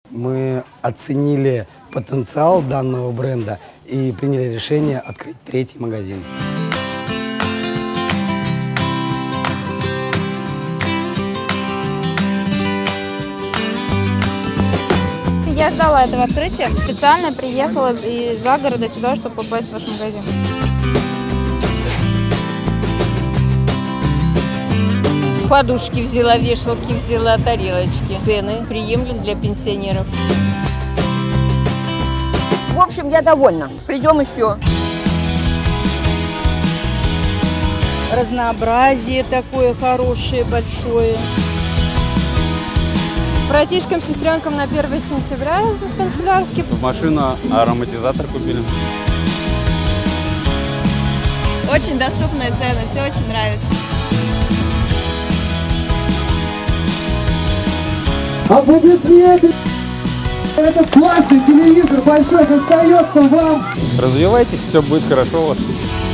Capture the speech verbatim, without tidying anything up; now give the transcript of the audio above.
Мы оценили потенциал данного бренда и приняли решение открыть третий магазин. Я ждала этого открытия. Специально приехала из-за города сюда, чтобы попасть в ваш магазин. Подушки взяла, вешалки взяла, тарелочки. Цены приемлемы для пенсионеров. В общем, я довольна. Придем еще. Разнообразие такое хорошее, большое. Братишкам, сестренкам на первое сентября в Канцелярске. В машину ароматизатор купили. Очень доступные цены, все очень нравится. Аплодисменты! Это классный телевизор большой, достается вам! Развивайтесь, все будет хорошо у вас.